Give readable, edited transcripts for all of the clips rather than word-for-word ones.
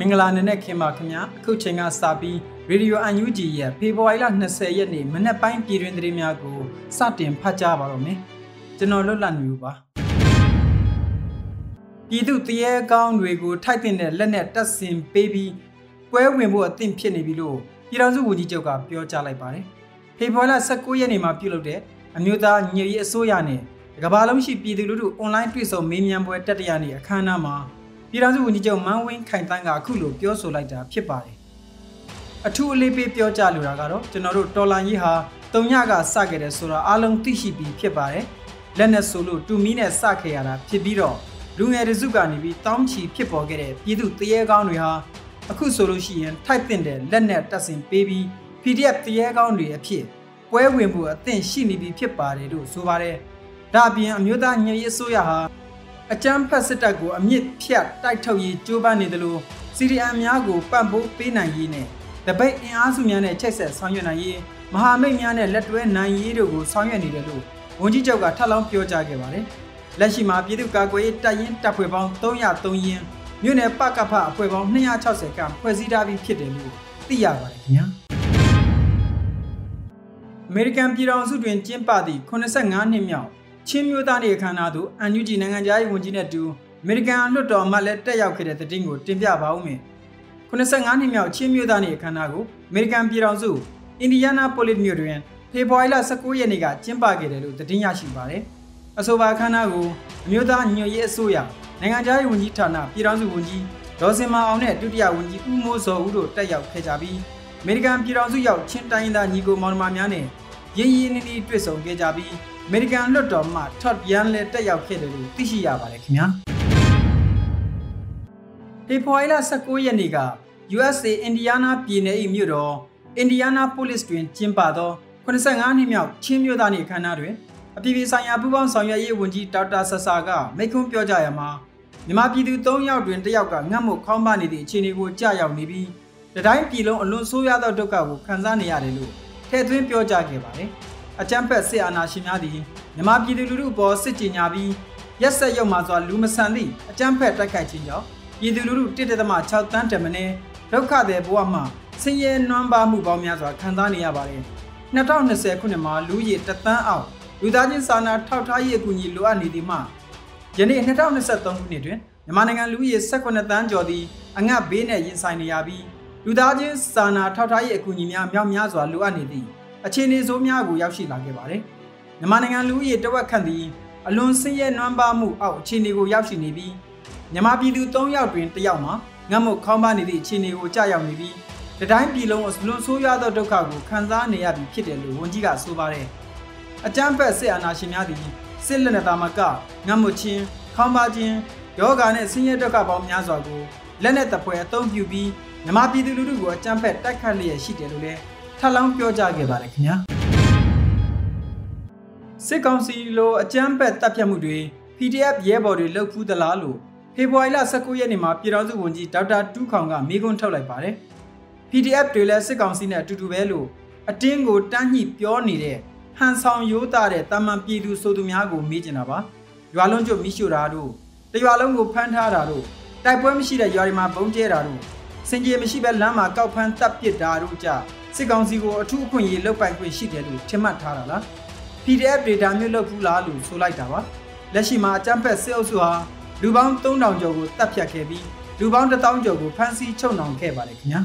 င်္ဂလာနံနက်ခင်းပါခင်ဗျာအခုချိန်ကစပြီးရေဒီယို UNG ရဲ့ဖေဖော်ဝါရီလ20ရက်နေ့မနက်ပိုင်းပြည်တွင်သတင်းများကိုစတင်ဖတ်ကြားပါတော့မယ်ကျွန်တော်လွတ်လပ်နေပါပြည်သူတရေကောင်းတွေကိုထိုက်တင်တဲ့လက်နက်တပ်ဆင်ပေးပြီးပွဲဝင်ဖို့အသင့်ဖြစ်နေပြီလို့ပြည်ထောင်စုဝန်ကြီးချုပ်ကပြောကြားလိုက်ပါတယ်ဖေဖော်ဝါရီလ19ရက်နေ့မှာပြုလုပ်တဲ့အမျိုးသားညီညွတ်ရေးအစိုးရနဲ့ကမ္ဘာလုံးရှိပြည်သူလူထုအွန်လိုင်းတွေ့ဆုံမေးမြန်းပွဲတတိယနေ့အခမ်းအနားမှာပြည်ထောင်စုဝန်ကြီးချုပ်မန်းဝင်းခိုင်တန်းကအခုလိုပြောဆိုလိုက်တာဖြစ်ပါတယ်အထူးအလေးပေးပြောကြားလိုတာကတော့ကျွန်တော်တို့တော်လန်ကြီးဟာတုံညကစခဲ့တယ်ဆိုတာအားလုံးသိရှိပြီးဖြစ်ပါတယ်လက်နဲ့ဆိုလို့တူမီနဲ့စခဲ့ရတာဖြစ်ပြီးတော့လူငယ်တစုကနေပြီးတောင်းချီဖြစ်ပေါ်ခဲ့တဲ့ပြည်သူတရေကောင်းတွေဟာအခုဆိုလို့ရှိရင်ထိုက်တင်တဲ့လက်နဲ့တပ်ဆင်ပေးပြီး PDF တရေကောင်းတွေအဖြစ်ပွဲဝင်မှုအသင့်ရှိနေပြီဖြစ်ပါတယ်လို့ဆိုပါတယ်ဒါအပြင်အမျိုးသားညီညွတ်ရေးအစိုးရဟာအကြမ်းဖက်စစ်တပ်ကိုအမြင့်ဖြတ်တိုက်ထုတ်ရေးကြိုးပမ်းနေတယ်လို့ CDM များကိုပံ့ပိုးပေးနိုင်ရေးနဲ့တပိတ်အင်အားစုများနဲ့ချိတ်ဆက်ဆောင်ရွက်နိုင်ရေးမဟာမိတ်များနဲ့လက်တွဲနိုင်ရေးတို့ကိုဆောင်ရွက်နေတယ်လို့ဝန်ကြီးချုပ်ကထပ်လောင်းပြောကြားခဲ့ပါတယ်။လက်ရှိမှာပြည်သူ့ကာကွယ်ရေးတပ်ရင်းတပ်ဖွဲ့ပေါင်း303ရင်းမြို့နယ်ပကဖအဖွဲ့ပေါင်း260ခန့်ဖွဲ့စည်းထားပြီးဖြစ်တယ်လို့သိရပါတယ်ခင်ဗျာ။အမေရိကန်ပြည်ထောင်စုတွင်ကျင်းပသည့်85နှစ်မြောက်ချင်းမျိုးသားနေ့အခမ်းအနားသို့ UNG နိုင်ငံသားရေးဝန်ကြီးနဲ့တူအမေရိကန်လွှတ်တော်မှလည်းတက်ရောက်ခဲ့တဲ့သတင်းကိုတင်ပြပါဦးမယ်။85နှစ်မြောက်ချင်းမျိုးသားနေ့အခမ်းအနားကိုအမေရိကန်ပြည်ထောင်စုအင်ဒီယာနာပိုလစ်မြို့တွင်ဖေဖော်ဝါရီလ19ရက်နေ့ကကျင်းပခဲ့တယ်လို့သတင်းရရှိပါတယ်။အဆိုပါအခမ်းအနားကိုအမျိုးသားညီညွတ်ရေးအစိုးရနိုင်ငံသားရေးဝန်ကြီးဌာနပြည်ထောင်စုဝန်ကြီးဒေါ်စင်မာအောင်နဲ့ဒုတိယဝန်ကြီးဦးမိုးစောဦးတို့တက်ရောက်ခဲ့ကြပြီးအမေရိကန်ပြည်ထောင်စုရောက်ချင်းတိုင်းသားညီကိုမောင်နှမများနဲ့ရင်းရင်းနှီးနှီးတွေ့ဆုံခဲ့ကြပြီးအမေရိကန်လွှတ်တော်မှထော့ပြန်လဲတက်ရောက်ခဲ့တယ်လို့သိရှိရပါတယ်ခင်ဗျာဖေဖော်ဝါရီလ19ရက်နေ့က USA အင်ဒီယာနာပြည်နယ်၏မြို့တော်အင်ဒီယာနာပိုလစ်တွင်ကျင်းပသော85နှစ်မြောက်ချင်းမျိုးသားနေ့အခမ်းအနားတွင်အပြည်ပြည်ဆိုင်ရာပူးပေါင်းဆောင်ရွက်ရေးဝန်ကြီးဒေါက်တာဆဆာကမိန့်ခွန်းပြောကြားရမှာမြန်မာပြည်သူ3ယောက်တွင်1ယောက်ကငတ်မွတ်ခေါင်းပါနေသည့်အခြေအနေကိုကြားရောက်နေပြီးတတိုင်းပြည်လုံးအလွန်ဆိုးရွားသောဒုက္ခကိုခံစားနေရတယ်လို့ထည့်သွင်းပြောကြားခဲ့ပါတယ်အကြမ်းဖက်စစ်အာဏာရှင်များသည်မြန်မာပြည်သူလူထုအပေါ်စစ်ကြေညာပြီးရက်စက်ရုံမှစွာလူမဆန်သည့်အကြမ်းဖက်တိုက်ခိုက်ခြင်းကြောင့်ပြည်သူလူထု 1.6 တန်းတမနဲ့ဒုက္ခသည်ဘဝမှာဆင်းရဲနွမ်းပါမှုပေါင်းများစွာခံစားနေရပါတယ်2020ခုနှစ်မှာလူဦးရေ1သန်းအောက်လူသားချင်းစာနာထောက်ထားရေးအကူအညီလိုအပ်နေသည်မှယနေ့2023ခုနှစ်တွင်မြန်မာနိုင်ငံလူဦးရေ18သန်းကျော်သည်အငတ်ဘေးနဲ့ရင်ဆိုင်နေရပြီးလူသားချင်းစာနာထောက်ထားရေးအကူအညီများမြောက်များစွာလိုအပ်နေသည့်အခြေအနေဆိုးများကိုရောက်ရှိလာခဲ့ပါတယ်။မြန်မာနိုင်ငံလူဦးရေတဝက်ခန့်သည်အလွန်ဆင်းရဲနွမ်းပါမှုအောက်အခြေအနေကိုရောက်ရှိနေပြီးမြန်မာပြည်သူ3ယောက်တွင်1ယောက်မှာငတ်မွတ်ခေါင်းပါနေသည့်အခြေအနေကိုကြာရောက်နေပြီးတတိုင်းပြည်လုံးအလွန်ဆိုးရွားသောဒုက္ခကိုခံစားနေရပြီဖြစ်တယ်လို့ဝန်ကြီးကဆိုပါတယ်။အကြမ်းဖက်စစ်အာဏာရှင်များသည်စစ်လက်နက်သားမကငတ်မွတ်ခြင်းခေါင်းပါခြင်းယောဂါနဲ့ဆင်းရဲဒုက္ခပေါင်းများစွာကိုလက်နက်တပ်ဖွဲ့အသုံးပြုပြီးမြန်မာပြည်သူလူထုကိုအကြမ်းဖက်တိုက်ခတ်လျက်ရှိတယ်လို့လည်းထပ်လောင်းပြောကြားခဲ့ပါတယ်ခင်ဗျာစစ်ကောင်စီလိုအကြမ်းဖက်တပ်ဖြတ်မှုတွေ PDF ရဲဘော်တွေလှုပ်ဖူးသလားလို့ဖေဖော်ဝါရီလ19ရက်နေ့မှာပြည်ထောင်စုဝန်ကြီးဒေါက်တာတူးခေါင်ကမေးခွန်းထုတ်လိုက်ပါတယ် PDF တွေလည်းစစ်ကောင်စီနဲ့အတူတူပဲလို့အတင်းကိုတန်းညှိပြောနေတဲ့ဟန်ဆောင်ရိုးသားတဲ့တာမန်ပြည်သူဆိုသူများကိုမေးချင်တာပါရွာလုံးကျွတ်မိရှို့တာတို့တရွာလုံးကိုဖမ်းထားတာတို့တိုက်ပွဲမရှိတဲ့ရွာတွေမှာဘုံကျဲတာတို့စင်ကြေမရှိဘဲလမ်းမှာကောက်ဖမ်းတပ်ပစ်တာတို့ကြစစ်ကောင်စီကိုအထူးအခွင့်အရေးလုပ်ပိုင်ခွင့်ရှိတယ်လို့ထင်မှတ်ထားတာလား PDF ဒေတာမျိုးလုပ်ဘူးလားလို့ဆိုလိုက်တာပါလက်ရှိမှာအကြမ်းဖက်စစ်အုပ်စုဟာလူပေါင်း3000ကျော်ကိုတပ်ဖြတ်ခဲ့ပြီးလူပေါင်း1000ကျော်ကိုဖမ်းဆီးချုပ်နှောင်ခဲ့ပါတယ်ခင်ဗျာ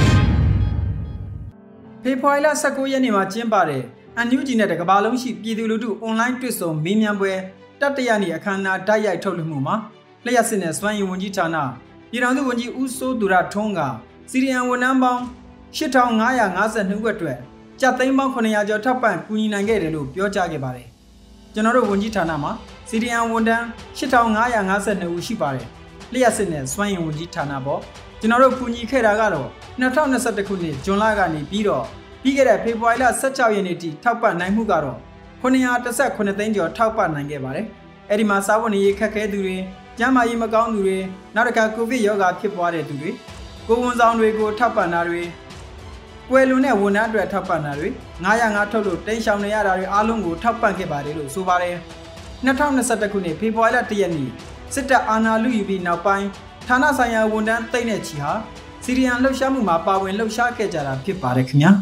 ဖေဖော်ဝါရီလ19ရက်နေ့မှာကျင်းပတဲ့ UNG နဲ့ကမ္ဘာလုံးရှိပြည်သူလူထုအွန်လိုင်းတွေ့ဆုံမေးမြန်းပွဲတတိယနေ့အခမ်းအနားတိုက်ရိုက်ထုတ်လွှင့်မှုမှာလျှက်စစ်နဲ့စွမ်းရည်ဝန်ကြီးဌာနပြည်ထောင်စုဝန်ကြီးဦးစိုးသူရထွန်းကစီရီယံဝန်ထမ်းပေါင်း8552ခွက်အတွက်ကျပ်သိန်းပေါင်း900ကျော်ထောက်ပံ့ကူညီနိုင်ခဲ့တယ်လို့ပြောကြားခဲ့ပါတယ်။ကျွန်တော်တို့ဝန်ကြီးဌာနမှာစီရီယံဝန်ထမ်း8552ဦးရှိပါတယ်။လျှက်စစ်နဲ့စွမ်းရည်ဝန်ကြီးဌာနပေါ့ကျွန်တော်တို့ကူညီခဲ့တာကတော့2021ခုနှစ်ဇွန်လကနေပြီးတော့ပြီးခဲ့တဲ့ဖေဖော်ဝါရီလ16ရက်နေ့ထိထောက်ပံ့နိုင်မှုကတော့918သိန်းကျော်ထောက်ပံ့နိုင်ခဲ့ပါတယ်။အဲဒီမှာစားဝတ်နေရေးခက်ခဲသူတွေကျန်းမာရေးမကောင်းသူတွေနောက်တစ်ခါကိုဗစ်ရောဂါဖြစ်ပွားတဲ့သူတွေကိုဝန်ဆောင်တွေကိုထောက်ပံ့တာတွေကွယ်လွန်တဲ့ဝန်ထမ်းတွေထောက်ပံ့တာတွေ905ထုတ်လို့တင်းရှောင်နေရတာတွေအားလုံးကိုထောက်ပံ့ခဲ့ပါတယ်လို့ဆိုပါတယ်2021ခုနှစ်ဖေဖော်ဝါရီလ1ရက်နေ့စစ်တပ်အာဏာလုယူပြီးနောက်ပိုင်းဌာနဆိုင်ရာဝန်ထမ်းသိန်းနဲ့ချီဟာစီရီယန်လှုပ်ရှားမှုမှာပါဝင်လှုပ်ရှားခဲ့ကြတာဖြစ်ပါတယ်ခင်ဗျာ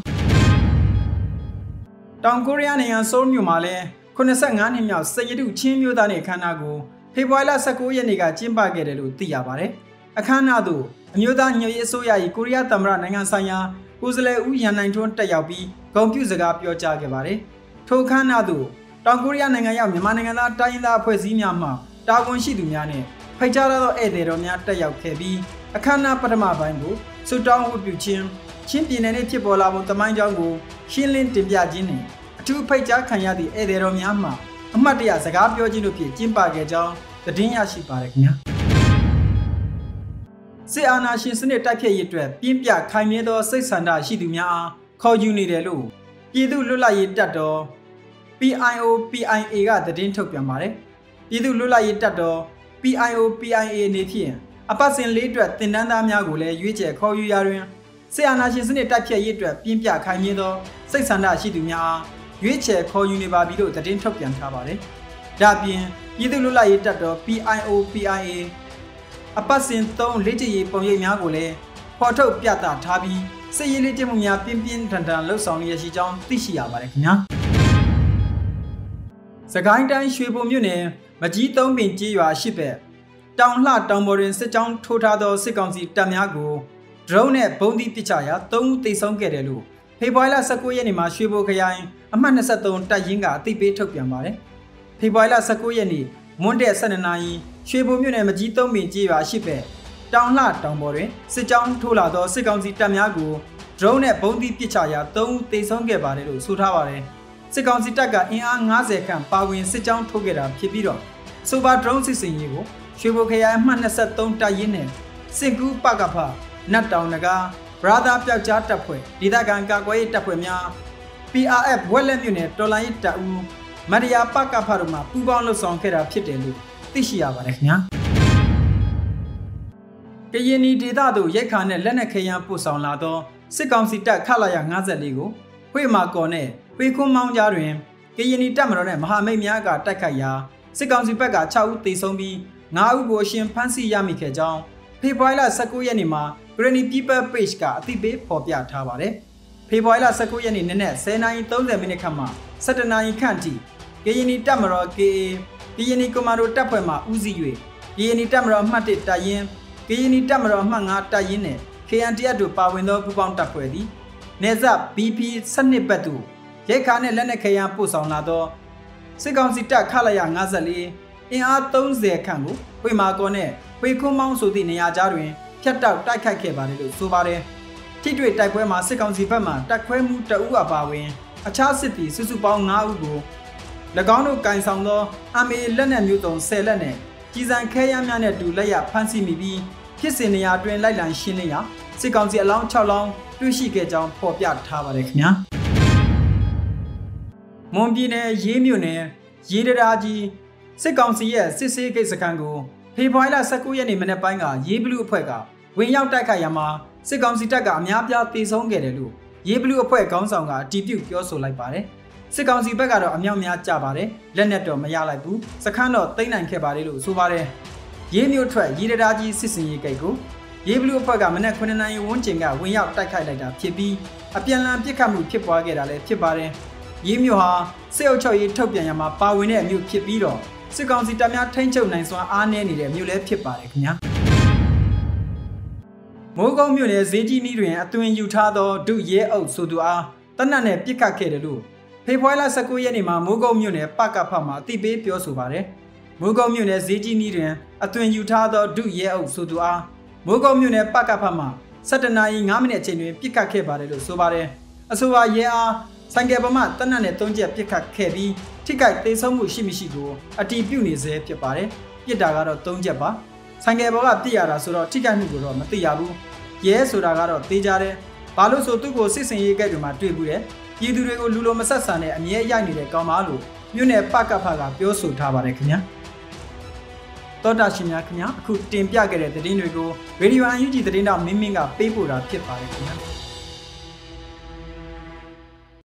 တောင်ကိုရီးယားနိုင်ငံဆိုးလ်မြို့မှာလည်း85နှစ်မြောက်စက်ရတုချင်းမျိုးသားနဲ့အခမ်းအနားကိုဖေဖော်ဝါရီလ19ရက်နေ့ကကျင်းပခဲ့တယ်လို့သိရပါတယ်အခမ်းအနားသို့အမျိုးသားညွှန်ရေးအစိုးရ၏ကိုရီးယားသမ္မတနိုင်ငံဆိုင်ရာကိုယ်စားလှယ်ဦးရန်နိုင်ထွန်းတက်ရောက်ပြီးဂုဏ်ပြုစကားပြောကြားခဲ့ပါတယ်ထိုအခမ်းအနားသို့တောင်ကိုရီးယားနိုင်ငံရောက်မြန်မာနိုင်ငံသားတိုင်းရင်းသားအဖွဲ့အစည်းများမှတာဝန်ရှိသူများနဲ့ဖိတ်ကြားသောဧည့်သည်တော်များတက်ရောက်ခဲ့ပြီးအခမ်းအနားပထမပိုင်းကိုဆုတောင်းဝတ်ပြုခြင်းချင်းပြည်နယ်နဲ့ဖြစ်ပေါ်လာပုံသမိုင်းကြောင်းကိုရှင်းလင်းတင်ပြခြင်းနဲ့အထူးဖိတ်ကြားခံရသည့်ဧည့်သည်တော်များမှအမှတ်တရစကားပြောခြင်းတို့ဖြင့်ကျင်းပခဲ့ကြောင်းသတင်းရရှိပါရခင်ဗျာစစ်အာဏာရှင်စနစ်တိုက်ဖျက်ရေးအတွက်ပြင်းပြခိုင်မြဲသောစိတ်ဆန္ဒရှိသူများအားခေါ်ယူနေတယ်လို့ပြည်သူ့လွတ်လပ်ရေးတပ်တော် PIO/PIA ကသတင်းထုတ်ပြန်ပါတယ်ပြည်သူ့လွတ်လပ်ရေးတပ်တော် PIO/PIA အနေဖြင့်အပတ်စဉ်၄အတွက်တင်နန်းသားများကိုလည်းရွေးချယ်ခေါ်ယူရာတွင်စစ်အာဏာရှင်စနစ်တိုက်ဖျက်ရေးအတွက်ပြင်းပြခိုင်မြဲသောစိတ်ဆန္ဒရှိသူများအားရွေးချယ်ခေါ်ယူနေပါပြီလို့သတင်းထုတ်ပြန်ထားပါတယ်ဒါ့အပြင်ပြည်သူ့လွတ်လပ်ရေးတပ်တော် PIO/PIA အပတ်စဉ်3လေ့ကျင့်ရေးပုံရိပ်များကိုလည်းဖော်ထုတ်ပြသထားပြီးစစ်ရေးလေ့ကျင့်မှုများပြင်းပြင်းထန်ထန်လှုပ်ဆောင်ရရှိကြောင်းသိရှိရပါတယ်ခင်ဗျာစကိုင်းတိုင်းရွှေဘုံမြို့နယ်မကြီးသုံးပင်ကျေးရွာရှိဘက်တောင်လှတောင်ပေါ်တွင်စစ်ကြောင်းထိုးထားသောစစ်ကောင်စီတပ်များကိုဒရုန်းနဲ့ဘုံသီးပစ်ချရာ3ဦးသေဆုံးခဲ့တယ်လို့ဖေဖော်ဝါရီလ19ရက်နေ့မှာရွှေဘိုခရိုင်အမှတ်23တပ်ရင်းကအသိပေးထုတ်ပြန်ပါတယ်ဖေဖော်ဝါရီလ19ရက်နေ့မွန်းတဲ့12နာရီရွှေဘုံမြို့နယ်မကြီးသုံးပင်ကျေးရွာရှိဘက်တောင်လှတောင်ပေါ်တွင်စစ်ကြောင်းထိုးလာသောစစ်ကောင်စီတပ်များကိုဒရုန်းနဲ့ဘုံသီးပစ်ချရာ3ဦးသေဆုံးခဲ့ပါတယ်လို့ဆိုထားပါတယ်စစ်ကောင်စီတပ်ကအင်အား90ခန့်ပါဝင်စစ်ကြောင်းထိုးခဲ့တာဖြစ်ပြီးတော့စူပါဒရုန်းစစ်စင်ရေးကိုရွှေဘိုခရိုင်အမှတ်23တပ်ရင်းနဲ့စင်ကူးပကဖနတ်တောင်နဂါဘရာသာပျောက်ကြားတပ်ဖွဲ့ဒေသခံကာကွယ်ရေးတပ်ဖွဲ့များ PRF ဝက်လက်မြို့နယ်တော်လိုင်းတပ်ဦးမရယာပကဖတို့မှပူးပေါင်းလှုပ်ဆောင်ခဲ့တာဖြစ်တယ်လို့သိရှိရပါတယ်ခင်ဗျာကရင်နီဒေသသို့ရိတ်ခါနဲ့လက်နက်ခဲယမ်းပို့ဆောင်လာသောစစ်ကောင်စီတပ်ခလာရ54ကိုဝေမာကော်နဲ့ဝေခွန်းမောင်းကြားတွင်ကရင်နီတပ်မတော်နဲ့မဟာမိတ်များကတိုက်ခိုက်ရာစစ်ကောင်စီဘက်က6ဦးသေဆုံးပြီး9ဦးကိုအရှင်ဖမ်းဆီးရမိခဲ့ကြောင်းဖေဖော်ဝါရီလ19ရက်နေ့မှာ Granny People Page ကအသိပေးဖော်ပြထားပါတယ်။ဖေဖော်ဝါရီလ19ရက်နေ့နနက်10:30မိနစ်ခန့်မှ17နာရီခန့်ထိကရင်နီတပ်မတော် KA ကရင်နီကွန်မန်ဒိုတပ်ဖွဲ့မှဦးစီး၍ကရင်နီတပ်မတော်အမှတ်1တပ်ရင်းကရင်နီတပ်မတော်အမှတ်5တပ်ရင်းနဲ့ KNTF တို့ပါဝင်သောပူးပေါင်းတပ်ဖွဲ့သည်နေဇ BP 12ဘက်သို့ရိတ်ခါနှင့်လက်နက်ခဲယမ်းပို့ဆောင်လာသောစစ်ကောင်စီတပ်ခလာရ54အင်အား30ခန့်ကိုဝေမာကော်နဲ့ဝေခွန်းမောင်းဆိုသည့်နေရာကြားတွင်ဖြတ်တောက်တိုက်ခိုက်ခဲ့ပါတယ်လို့ဆိုပါတယ်။ထိတွေ့တိုက်ပွဲမှာစစ်ကောင်စီဘက်မှတပ်ခွဲမှုတအူးအပါဝင်အခြားစစ်သည်စုစုပေါင်း9ဦးကို၎င်းတို့ကင်ဆောင်သော MA လက်နက်မျိုးစုံ10လက်နဲ့ကြီးစံခဲယမ်းများနဲ့တူလက်ရဖမ်းဆီးမိပြီးဖြစ်စဉ်နေရာတွင်လိုက်လံရှင်းလင်းရာစစ်ကောင်စီအလောင်း6လောင်းတွေ့ရှိခဲ့ကြောင်းဖော်ပြထားပါတယ်ခင်ဗျာ။မွန်ပြည်နယ်ရေးမြို့နယ်ရေးတရာကြီးစစ်ကောင်စီရဲ့စစ်ဆေးဂိတ်စခန်းကိုဖေဖော်ဝါရီလ19ရက်နေ့မနက်ပိုင်းကရေးဘလူးအဖွဲ့ကဝင်ရောက်တိုက်ခိုက်ရမှာစစ်ကောင်စီတပ်ကအများပြားတေဆုံးခဲ့တယ်လို့ရေးဘလူးအဖွဲ့ခေါင်းဆောင်ကအတည်ပြုပြောဆိုလိုက်ပါတယ်စစ်ကောင်စီဘက်ကတော့အမြောက်များကြပါတယ်လက်နက်တော့မရလိုက်ဘူးစခန်းတော့သိမ်းနိုင်ခဲ့ပါတယ်လို့ဆိုပါတယ်ရေးမြို့ထွက်ရေးတရာကြီးစစ်စင်ရေးဂိတ်ကိုရေးဘလူးအဖွဲ့ကမနက်9နာရီဝန်းကျင်ကဝင်ရောက်တိုက်ခိုက်လိုက်တာဖြစ်ပြီးအပြန်အလှန်ပစ်ခတ်မှုဖြစ်ပွားခဲ့တာလည်းဖြစ်ပါတယ်ရေးမြို့ဟာစစ်အုပ်ချုပ်ရေးထုတ်ပြန်ရမှာပါဝင်တဲ့မြို့ဖြစ်ပြီးတော့စစ်ကောင်စီတပ်များထိန်းချုပ်နိုင်စွာအားနည်းနေတဲ့မြို့လည်းဖြစ်ပါတယ်ခင်ဗျာမိုးကုတ်မြို့နယ်ဈေးကြီးနီးတွင်အသွင်ယူထားသောဒုရဲအုပ်ဆိုသူအားတနက်နဲ့ပစ်ခတ်ခဲ့တယ်လို့ဖေဖော်ဝါရီလ19ရက်နေ့မှာမိုးကုတ်မြို့နယ်ပကဖမှာအသိပေးပြောဆိုပါတယ်မိုးကုတ်မြို့နယ်ဈေးကြီးနီးတွင်အသွင်ယူထားသောဒုရဲအုပ်ဆိုသူအားမိုးကုတ်မြို့နယ်ပကဖမှာ17နာရီ5မိနစ်အချိန်တွင်ပစ်ခတ်ခဲ့ပါတယ်လို့ဆိုပါတယ်အဆိုပါရဲအားဆိုင်ကယ်ပေါ်မှတနက်နဲ့3ချက်ပစ်ခတ်ခဲ့ပြီးထိခိုက်သေဆုံးမှုရှိမရှိကိုအတည်ပြုနေစေဖြစ်ပါတယ်ပြစ်တာကတော့3ချက်ပါဆိုင်ကယ်ပေါ်ကပြစ်ရတာဆိုတော့ထိခိုက်မှုကိုတော့မသိရဘူးရဲဆိုတာကတော့သေချာတယ်ဘာလို့ဆိုသူ့ကိုစစ်စင်ရေးကဲ့တွေမှာတွေ့ဘူးတယ်ပြည်သူတွေကိုလူလိုမဆက်ဆံတဲ့အမြဲရိုက်နေတဲ့ကောင်မလို့မြို့နယ်ပကဖကပြောဆိုထားပါတယ်ခင်ဗျာတောတာရှင်များခင်ဗျာအခုတင်ပြခဲ့တဲ့သတင်းတွေကိုရေဒီယိုUNGသတင်းတောက်မင်းမင်းကပေးပို့တာဖြစ်ပါတယ်ခင်ဗျာ